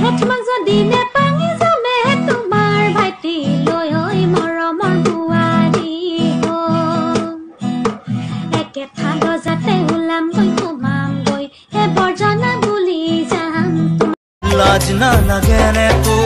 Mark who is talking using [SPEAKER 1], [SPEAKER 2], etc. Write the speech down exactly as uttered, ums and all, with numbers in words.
[SPEAKER 1] তোমাক যদি নেপাঙি যামে তোমাৰ ভাইটি লৈ ঐ মৰমৰ বুৱাৰী একে ফাগজাতে ওলাম গৈ সোমাম গৈ হে বৰজনা বুলি যাম
[SPEAKER 2] লাজ নালাগেনে